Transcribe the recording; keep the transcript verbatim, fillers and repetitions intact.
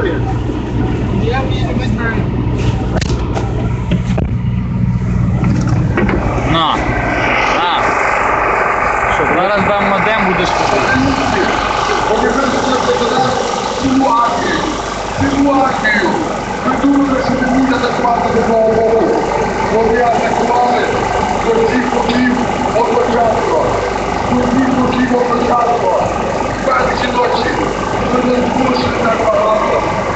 історія. Я вірю, ми знаємо. На. На. Що, зараз дам модем, будеш купити. Ситуацію. Ситуацію. Ви думали, що не буде атакувати до нового року. Вони атакували до всіх боків одночасно. До всіх боків одночасно. Перші ночі. Ми не змушені так багато.